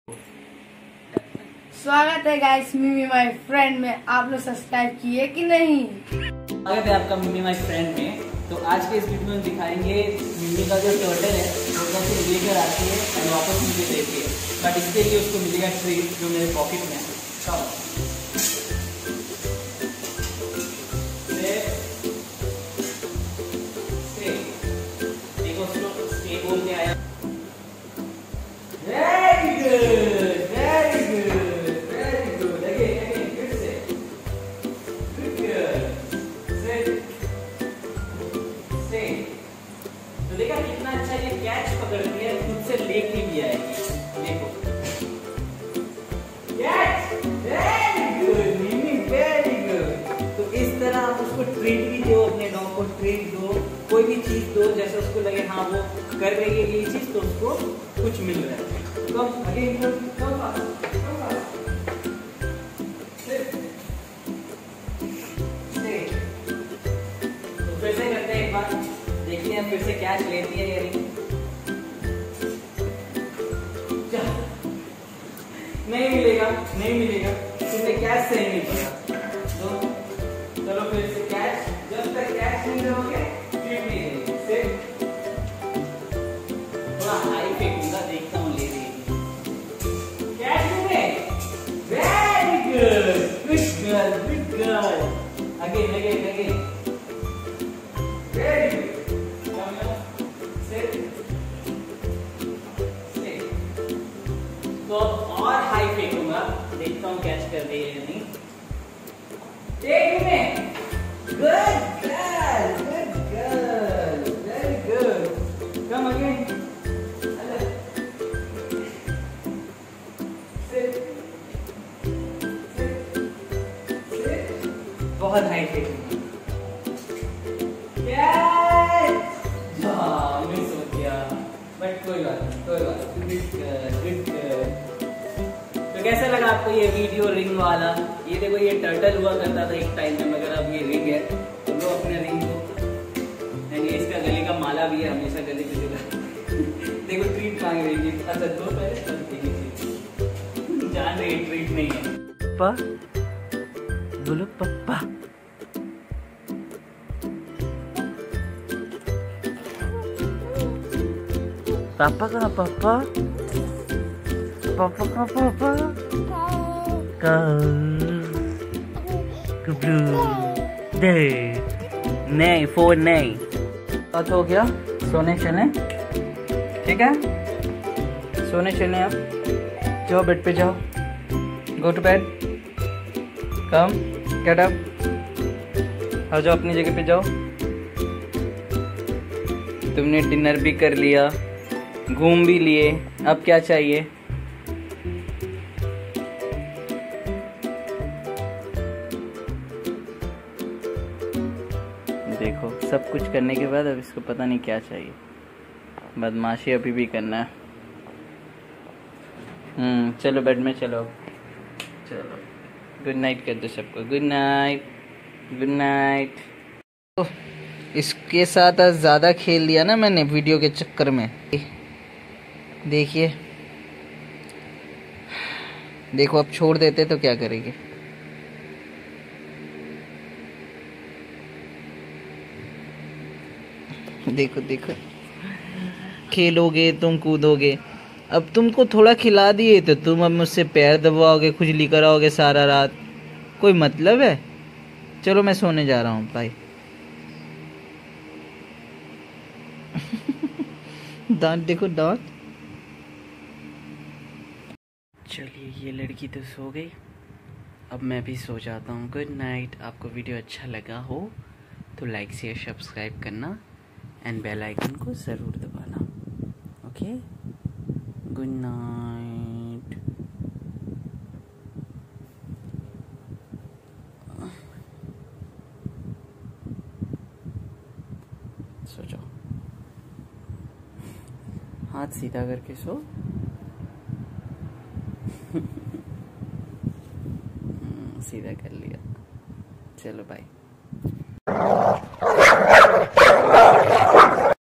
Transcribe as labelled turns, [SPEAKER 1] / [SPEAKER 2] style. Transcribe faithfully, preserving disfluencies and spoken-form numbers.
[SPEAKER 1] स्वागत है गाइस मिमी माय फ्रेंड में। आप लोग सब्सक्राइब किए कि नहीं?
[SPEAKER 2] स्वागत है आपका मिमी माय फ्रेंड में। तो आज के इस वीडियो में दिखाएंगे मिमी का जो टर्टल है वो कैसे लेकर आती है और वापस मुझे देती है, बट इसके लिए उसको मिलेगा ट्रीट जो मेरे पॉकेट में है। देखो उसको स्टे बोल के आया। Very good, very good, very good. Again again फिर से गुड गर्ल। Seat sit. तो देखा कितना अच्छा ये कैच पकड़ती है, खुद से लेके भी आएगी। देखो catch, very good Mimi, very good. तो इस तरह आप उसको ट्रीट भी दो, अपने डॉग को ट्रीट दो, कोई भी चीज दो जैसे उसको लगे हाँ वो कर रही है ये चीज, तो उसको कुछ मिल रहा है। तो अगेन कम कम कम तो फिर से करते हैं एक बार, देखते हैं फिर से कैच लेती है या नहीं। नहीं मिलेगा, नहीं मिलेगा, तुमने कैच सही नहीं पकड़ा। तो चलो फिर से कैच, जब तक कैच नहीं दोगे ट्रीट नहीं देंगे। सिर्फ थोड़ा हाई फेंकूंगा, देखता हूँ ले रही है। कैच में very good, good girl, good girl. Again again again very good. Sit sit. तो और हाई फेंकूंगा, देखता हूँ कैच कर रही है या नहीं। टेक में good girl, good girl, very good. Come again. बहुत हाई फेंकूंगा। मिस हो गया, बट कोई बात नहीं, कोई बात नहीं। Good good. तो कैसा लगा आपको ये वीडियो रिंग वाला? ये देखो ये टर्टल हुआ करता था एक टाइम में, मगर अब ये रिंग है। तो लो अपने रिंग को। एंड ये इसका गले का माला भी है, हमेशा गले पे जुड़ा। देखो ट्रीट मांग रही थी। अच्छा दो पहले तब देखिए, जान रही ट्रीट नहीं है। पप्पा बोलो पप्पा। पापा कहाँ? पापा पापा कहाँ? पापा नहीं, फोन नहीं। बात हो गया, सोने चले, ठीक है? सोने चले, आप जाओ बेड पे जाओ। Go to bed, come get up, आ जाओ अपनी जगह पे जाओ। तुमने डिनर भी कर लिया, घूम भी लिए, अब क्या चाहिए? देखो सब कुछ करने के बाद अब इसको पता नहीं क्या चाहिए। बदमाशी अभी भी करना है। हम्म चलो बेड में चलो, चलो गुड नाइट कर दो सबको। Good night, good night. तो इसके साथ आज ज़्यादा खेल लिया ना मैंने वीडियो के चक्कर में। देखिए देखो, अब छोड़ देते तो क्या करेंगे? देखो देखो, खेलोगे तुम, कूदोगे। अब तुमको थोड़ा खिला दिए तो तुम अब मुझसे पैर दबाओगे, खुजली कराओगे सारा रात। कोई मतलब है? चलो मैं सोने जा रहा हूँ, बाय। दांत देखो, दांत। चलिए ये लड़की तो सो गई, अब मैं भी सो जाता हूँ। Good night. आपको वीडियो अच्छा लगा हो तो लाइक शेयर सब्सक्राइब करना एंड बेल आइकन को ज़रूर दबाना। Okay, good night. सो जाओ, हाथ सीधा करके सो। सीधा कर लिया, चलो बाय।